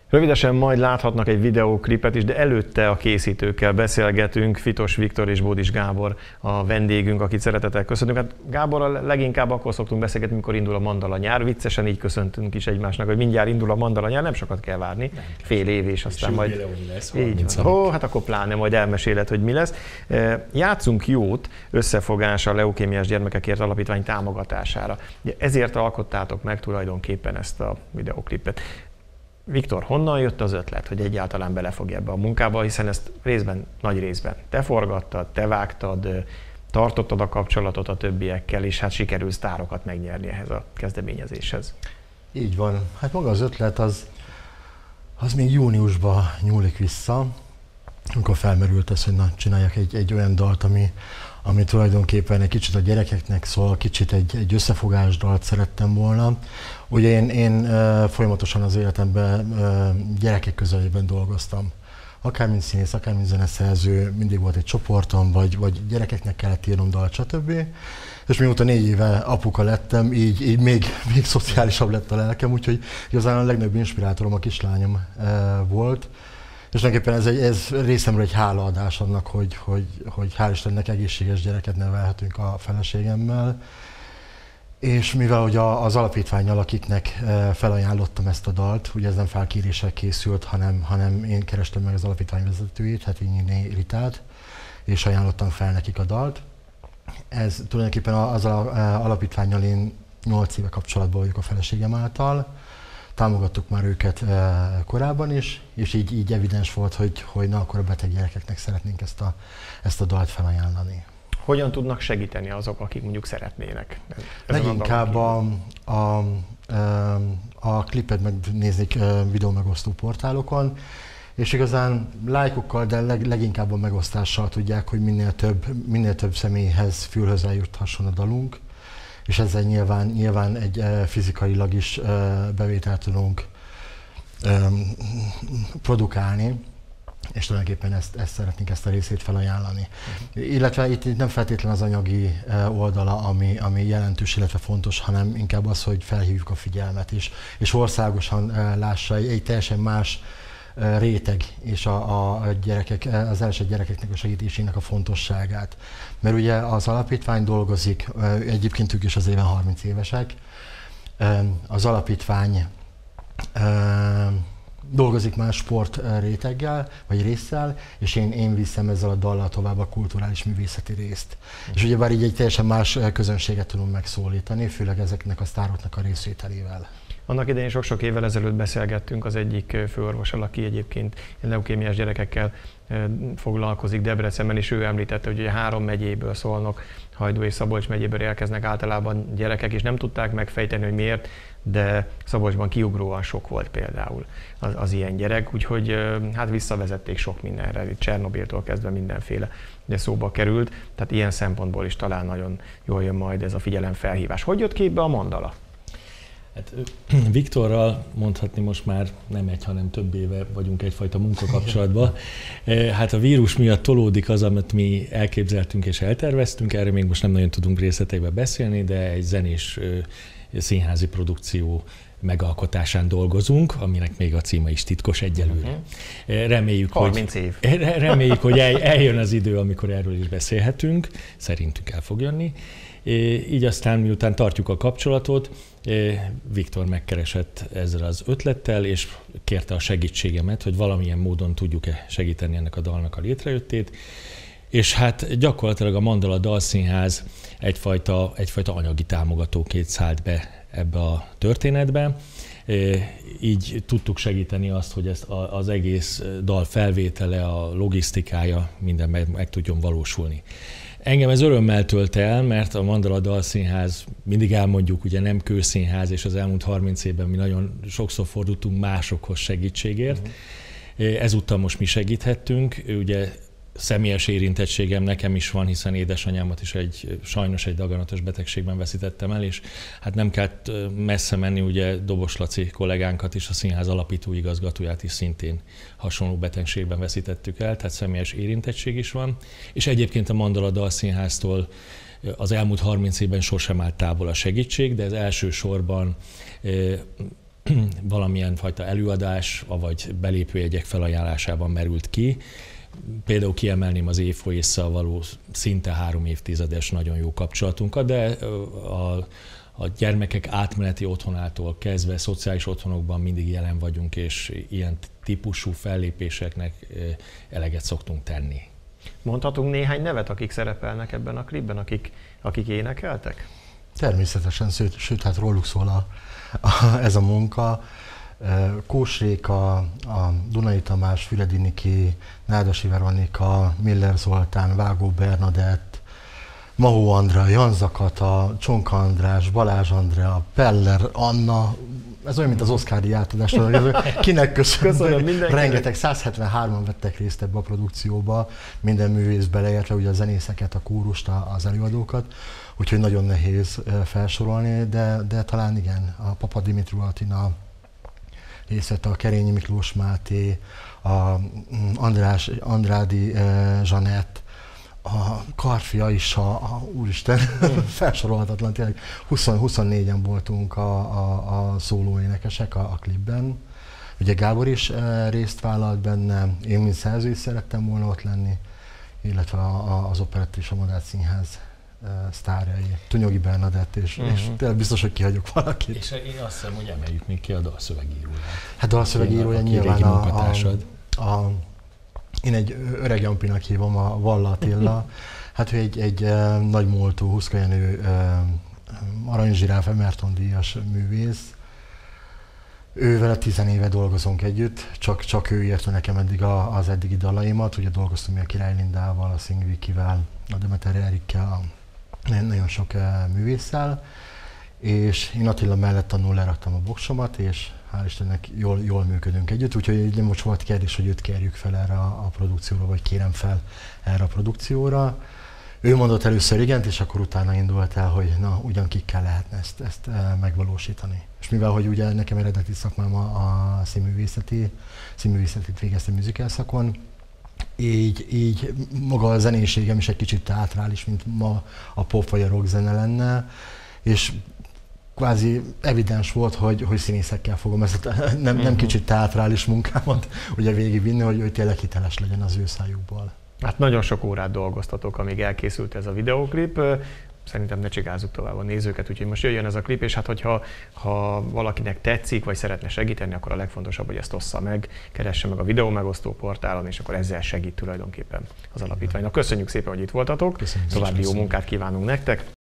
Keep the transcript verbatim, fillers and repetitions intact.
Rövidesen majd láthatnak egy videóklipet is, de előtte a készítőkkel beszélgetünk. Fitos Viktor és Bódis Gábor a vendégünk, akit szeretettel köszöntünk. Hát Gáborral leginkább akkor szoktunk beszélgetni, mikor indul a mandala nyár. Viccesen így köszöntünk is egymásnak, hogy mindjárt indul a mandala nyár, nem sokat kell várni. Nem. Fél év, és aztán és majd... lesz, így Ó, hát akkor pláne majd elmeséled, hogy mi lesz. Játszunk jót összefogás a leukémiás gyermekekért alapítvány támogatására. Ezért alkottátok meg tulajdonképpen ezt a videóklipet. Viktor, honnan jött az ötlet, hogy egyáltalán belefogj ebbe a munkába, hiszen ezt részben, nagy részben te forgattad, te vágtad, tartottad a kapcsolatot a többiekkel, és hát sikerül sztárokat megnyerni ehhez a kezdeményezéshez. Így van. Hát maga az ötlet az, az még júniusban nyúlik vissza, amikor felmerült az, hogy na, csináljak egy, egy olyan dalt, ami, ami tulajdonképpen egy kicsit a gyerekeknek szól, kicsit egy, egy összefogás dalt szerettem volna. Ugye én, én uh, folyamatosan az életemben uh, gyerekek közelében dolgoztam. Akár mint színész, akár mint zeneszerző, mindig volt egy csoportom, vagy, vagy gyerekeknek kellett írnom dalt, stb. És mióta négy éve apuka lettem, így, így még, még szociálisabb lett a lelkem, úgyhogy igazán a legnagyobb inspirátorom a kislányom uh, volt. És tulajdonképpen ez, egy, ez részemről egy hálaadás annak, hogy, hogy, hogy hál' Istennek egészséges gyereket nevelhetünk a feleségemmel. És mivel ugye az alapítvánnyal, akiknek felajánlottam ezt a dalt, ugye ez nem felkéréssel készült, hanem, hanem én kerestem meg az alapítvány vezetőjét, hát Ényi Ritát, és ajánlottam fel nekik a dalt. Ez tulajdonképpen az alapítvánnyal én nyolc éve kapcsolatban vagyok a feleségem által. Támogattuk már őket korábban is, és így, így evidens volt, hogy, hogy na, akkor a beteg gyerekeknek szeretnénk ezt a, ezt a dalt felajánlani. Hogyan tudnak segíteni azok, akik mondjuk szeretnének? Leginkább a, a, a, a klipet megnézik videó megosztó portálokon, és igazán lájkokkal, de leg, leginkább a megosztással tudják, hogy minél több, minél több személyhez, fülhöz eljuthasson a dalunk, és ezzel nyilván, nyilván egy fizikailag is bevételt tudunk produkálni. És tulajdonképpen ezt, ezt szeretnénk ezt a részét felajánlani. Uh-huh. Illetve itt nem feltétlen az anyagi oldala, ami, ami jelentős, illetve fontos, hanem inkább az, hogy felhívjuk a figyelmet is, és országosan lássa egy, egy teljesen más réteg és a, a gyerekek, az első gyerekeknek a segítésének a fontosságát. Mert ugye az alapítvány dolgozik, egyébként ők is az éven harminc évesek, az alapítvány dolgozik más sport réteggel, vagy résszel, és én, én viszem ezzel a dallal tovább a kulturális művészeti részt. Mm. És ugyebár így egy teljesen más közönséget tudunk megszólítani, főleg ezeknek a sztároknak a részvételével. Annak idején sok-sok évvel ezelőtt beszélgettünk az egyik főorvossal, aki egyébként leukémiás gyerekekkel foglalkozik Debrecenben, és ő említette, hogy ugye három megyéből, Szolnok, Hajdú és Szabolcs megyéből érkeznek általában gyerekek, és nem tudták megfejteni, hogy miért, de Szabolcsban kiugróan sok volt például az, az ilyen gyerek, úgyhogy hát visszavezették sok mindenre, Csernobiltól kezdve mindenféle de szóba került, tehát ilyen szempontból is talán nagyon jól jön majd ez a figyelemfelhívás. Hogy jött képbe a mandala? Hát, Viktorral mondhatni most már nem egy, hanem több éve vagyunk egyfajta munkakapcsolatban. Hát a vírus miatt tolódik az, amit mi elképzeltünk és elterveztünk, erre még most nem nagyon tudunk részleteiben beszélni, de egy zenés színházi produkció megalkotásán dolgozunk, aminek még a címe is titkos egyelőre. Reméljük, harminc hogy, év. reméljük, hogy eljön az idő, amikor erről is beszélhetünk, szerintünk el fog jönni. Így aztán, miután tartjuk a kapcsolatot, Viktor megkeresett ezzel az ötlettel, és kérte a segítségemet, hogy valamilyen módon tudjuk-e segíteni ennek a dalnak a létrejöttét. És hát gyakorlatilag a Mandala Dalszínház egyfajta, egyfajta anyagi támogatóként szállt be ebbe a történetbe. Így tudtuk segíteni azt, hogy ezt az egész dal felvétele, a logisztikája, minden meg, meg tudjon valósulni. Engem ez örömmel tölt el, mert a Mandala Dalszínház, mindig elmondjuk, ugye nem kőszínház, és az elmúlt harminc évben mi nagyon sokszor fordultunk másokhoz segítségért. Uh-huh. Ezúttal most mi segíthettünk, ugye személyes érintettségem nekem is van, hiszen édesanyámat is egy, sajnos egy daganatos betegségben veszítettem el, és hát nem kellett messze menni, ugye Dobos Laci kollégánkat is, a színház alapító igazgatóját is szintén hasonló betegségben veszítettük el, tehát személyes érintettség is van. És egyébként a Mandala Dalszínháztól az elmúlt harminc évben sosem állt távol a segítség, de ez elsősorban valamilyen fajta előadás, vagy belépőjegyek felajánlásában merült ki. Például kiemelném az Évfolyésszal való szinte három évtizedes nagyon jó kapcsolatunkat, de a, a gyermekek átmeneti otthonától kezdve szociális otthonokban mindig jelen vagyunk, és ilyen típusú fellépéseknek eleget szoktunk tenni. Mondhatunk néhány nevet, akik szerepelnek ebben a klipben, akik, akik énekeltek? Természetesen, sőt, sőt hát róluk szól a, a, ez a munka. Kós Réka, a Dunai Tamás, Füredi Niki, Nádasi Veronika, Miller Zoltán, Vágó Bernadett, Mahó Andrea, Janza Kata, Csonka András, Balázs Andrea, Peller Anna, ez olyan, mint az Oscar-díj átadás, kinek köszönöm, rengeteg, száz hetvenhárman vettek részt ebbe a produkcióba, minden művész beleértve, ugye a zenészeket, a kórust, az előadókat, úgyhogy nagyon nehéz felsorolni, de, de talán igen, a Papa Dimitru Atina részt vett, a Kerényi Miklós Máté, a András, Andrádi Zsanett, a Karfi is, a, a úristen, mm. felsorolhatatlan, tényleg húsz-huszonnégyen voltunk a, a, a szólóénekesek a, a klipben. Ugye Gábor is e, részt vállalt benne, én mint szerző is szerettem volna ott lenni, illetve a, a, az Operett és a Madách Színház e, sztárjai, Tunyogi Bernadett, és, mm-hmm. és tényleg biztos, hogy kihagyok valakit. És én azt hiszem, hogy emeljük még ki a dalszövegíróját. Hát dalszövegírója nyilván a, a, a Én egy öreg Jampinak hívom, a Valla Attila. Hát ő egy, egy uh, nagy múltú, Huszkajenő uh, Aranyzsiráf Emerton díjas művész. Ővel tizenéve dolgozunk együtt, csak, csak ő írta nekem eddig a, az eddigi dalaimat. Ugye dolgoztunk mi a Király Lindával, a Szing Vikivel, a Demeter Erikkel, nagyon sok uh, művésszel. És én Attila mellett annól leraktam a boksomat, és hál' Istennek jól, jól működünk együtt, úgyhogy nem most volt kérdés, hogy őt kérjük fel erre a, a produkcióra, vagy kérem fel erre a produkcióra. Ő mondott először igent, és akkor utána indult el, hogy na, ugyan kikkel lehetne ezt, ezt e, megvalósítani. És mivel, hogy ugye nekem eredeti szakmám a, a színművészeti, színművészetit végeztem musical szakon, így, így maga a zenéségem is egy kicsit teátrális, mint ma a pop vagy a rock zene lenne, és kvázi evidens volt, hogy, hogy színészekkel fogom ezt a nem, nem kicsit teátrális munkámat ugye végigvinni, hogy, hogy tényleg hiteles legyen az ő szájukból. Hát nagyon sok órát dolgoztatok, amíg elkészült ez a videóklip. Szerintem ne csigázzuk tovább a nézőket, úgyhogy most jöjjön ez a klip, és hát hogyha ha valakinek tetszik, vagy szeretne segíteni, akkor a legfontosabb, hogy ezt ossza meg, keresse meg a videó megosztó portálon, és akkor ezzel segít tulajdonképpen az alapítványnak. Köszönjük szépen, hogy itt voltatok, Köszönjük, további jó munkát kívánunk nektek.